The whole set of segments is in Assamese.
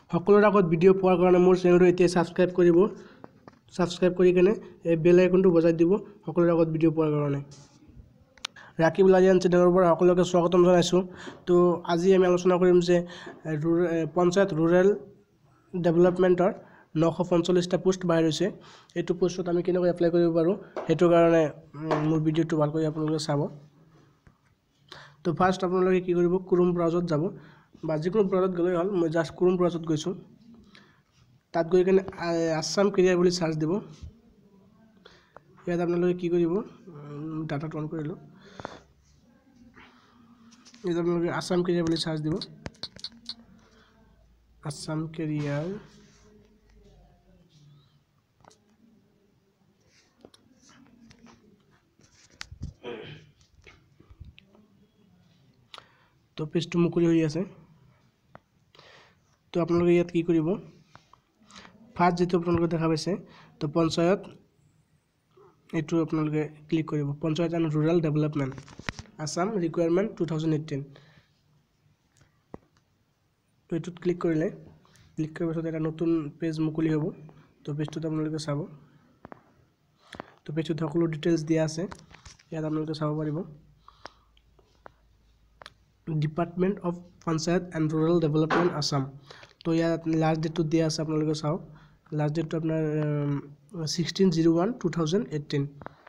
সকলোৰে আগত ভিডিঅ' পোৱাৰ কাৰণে মোৰ চেনেলটো এতিয়া সাবস্ক্ৰাইব কৰিব সাবস্ক্ৰাইব কৰি কেনে এই বেল আইকনটো বজাই দিব সকলোৰে আগত ভিডিঅ' পোৱাৰ কাৰণে ৰাকিব লাজিয়ান চেনেলৰ পৰা সকলোকে স্বাগতম জনাইছো তো আজি আমি আলোচনা কৰিম যে পঞ্চায়ত ৰুৰেল ডেভেলপমেন্টৰ 945টা পোষ্ট বাহিৰ হৈছে এইটো পোষ্টত আমি কেনেকৈ এপ্লাই কৰিব পাৰো হেতু কাৰণে মোৰ ভিডিঅ'টো ভালকৈ আপোনালোকে চাব তো ফাৰ্স্ট আপোনালোকে কি কৰিব ক্ৰোম ব্ৰাউজাৰত যাব বা যিকোনো ব্ৰাউজাৰত গলে হল মই জাস্ট ক্ৰোম ব্ৰাউজাৰত গৈছো তাত গৈ কেনে আসাম কেৰিয়াৰ বুলি সাৰ্চ দিব ইয়াত আপোনালোকে কি কৰিব ডাটা অন কৰিলো ইয়াত আপোনালোকে আসাম কেৰিয়াৰ বুলি সাৰ্চ দিব আসাম কেৰিয়াৰ তো পেজটো মুকলি হৈ আছে তো আপোনালোকে ইয়াত কি কৰিব ফাৰ্স্ট যেটো আপোনালোকে দেখা পাইছে তো পঞ্চায়ত এটো আপোনালোকে ক্লিক কৰিব panchayat and rural development Assam recruitment 2018 তো এটোত ক্লিক কৰিলে ক্লিক কৰাৰ পিছত এটা নতুন পেজ মুকলি হ'ব তো পেজটো আপোনালোকে চাব তো পেজটোত সকলো ডিটেইলছ দিয়া আছে ইয়াত আপোনালোকে চাব পাৰিব department of panchayat and rural development Assam তো ইয়াত লাষ্ট ডেটটো দিয়া আছে আপোনালোকে চাও লাষ্ট ডেটটো আপোনাৰ 16/01/2018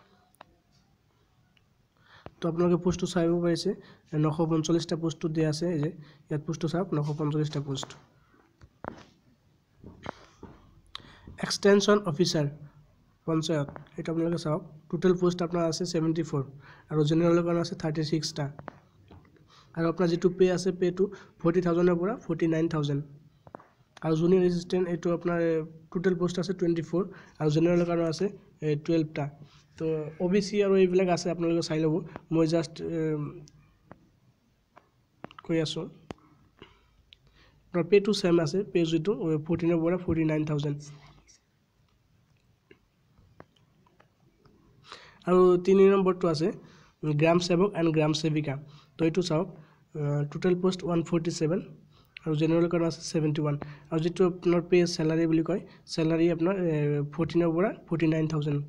তো আপোনালোকে পোষ্টটো চাইব পাৰিছে 945টা পোষ্টটো দিয়া আছে এই যে ইয়াত পোষ্টটো চাওক 945টা পোষ্ট এক্সটেনশন অফিচাৰ পঞ্চায়ত এটা আপোনালোকে চাওক টোটাল পোষ্ট আপোনাৰ আছে 74 আৰু জেনাৰেলৰ কাৰণে আছে 36টা আৰু আপোনাৰ যেটো পে আছে পেটো 40000 ৰ পৰা 49000 আৰু জুনিয়ৰ এসিস্ট্যান্ট এটো আপোনাৰ টোটাল পোষ্ট আছে 24 আৰু জেনাৰেলৰ কাৰণে আছে 12টা তো ওবিসি আৰু এইবিলাক আছে আপোনালোকে চাই লব মই জাস্ট কৈ আছো পে টু সেম আছে পে যেটো 14 ৰ পৰা 49000 আৰু 3 নম্বৰটো আছে গ্ৰাম সেৱক এণ্ড গ্ৰাম সেৱিকা তো এটো চাওক টোটাল পোষ্ট 147 আৰু জেনাৰেল কাৰণে আছে 71 আৰু যেটো আপোনাৰ পে স্যালাৰি বুলি কয় স্যালাৰি আপোনাৰ 14 ৰ পৰা 49000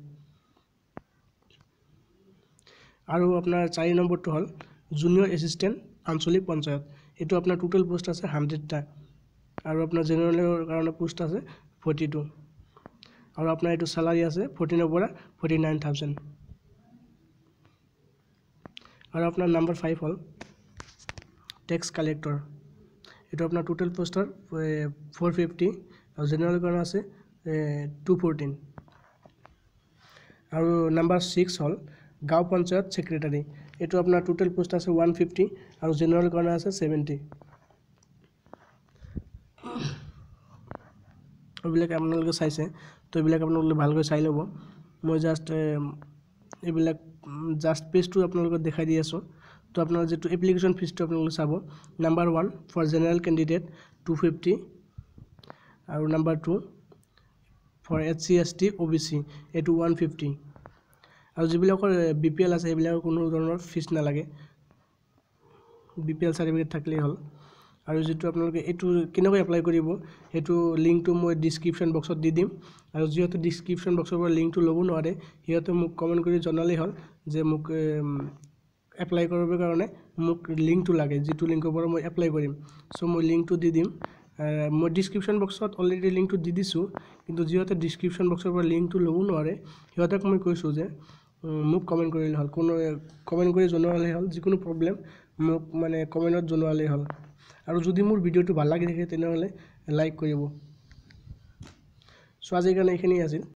আৰু আপোনাৰ 4 নম্বৰটো হল জুনিয়ৰ এসিস্ট্যান্ট আঞ্চলিক পঞ্চায়ত এটো আপোনাৰ টোটাল পোষ্ট আছে 100টা আৰু আপোনাৰ জেনাৰেলৰ কাৰণে পোষ্ট আছে 42 আৰু আপোনাৰ এটো স্যালাৰি আছে 14 ৰ পৰা 49000 আৰু আপোনাৰ নাম্বাৰ 5 হল টেক্স কালেক্টৰ এটো আপোনাৰ টোটাল পোষ্টৰ 450 আৰু জেনাৰেল কাৰণে আছে 214 আৰু নাম্বাৰ 6 হল গাঁও পঞ্চায়ত সেক্ৰেটাৰী এটো আপোনাৰ টোটাল পোষ্ট আছে 150 আৰু জেনাৰেল কাৰণে আছে 70 এইবিলাক আপোনালোকে চাইছে তো এইবিলাক আপোনালোকে ভালকৈ চাই লব মই জাস্ট এইবিলাক জাস্ট পেজটো আপোনালোকে দেখাই দি আছো তো আপোনাৰ যেটো এপ্লিকেশন ফিজটো আপোনালোকে চাব নাম্বাৰ 1 ফৰ জেনাৰেল ক্যান্ডিডেট 250 আৰু number 2 for SC ST OBC এটো 150 আৰু যিবিলাকৰ বিপিএল আছে এইবিলাকৰ কোনো ধৰণৰ ফিজ নালাগে বিপিএল সাৰ্টিফিকেট থাকিলেই হল আৰু যেটো আপোনালোকে এটো কেনেকৈ এপ্লাই কৰিব হেতু লিংকটো মই ডেসক্ৰিপচন বক্সত দি দিম আৰু যিহেতু ডেসক্ৰিপচন বক্সৰ পৰা লিংকটো ল'ব নোৱাৰে হিয়তে মোক কমেন্ট কৰি জনালেই হল যে মোক এপ্লাই কৰিবৰ কাৰণে মোক লিংকটো লাগে যেটো লিংকৰ পৰা মই এপ্লাই কৰিম সো মই লিংকটো দি দিম মই ডেসক্ৰিপচন বক্সত অলৰেডি লিংকটো দি দিছো কিন্তু যিহেতু ডেসক্ৰিপচন বক্সৰ পৰা লিংকটো ল'ব নোৱাৰে হিয়তক মই কৈছো যে মোক কমেন্ট কৰিলে হল কোনো কমেন্ট কৰি জনালে হল যিকোনো প্ৰবলেম মোক মানে কমেন্টত জনালে হল আৰু যদি মোৰ ভিডিওটো ভাল লাগি থাকে তেনেহলে লাইক কৰিব সো আজিৰ কাৰণে এইখিনি আছিল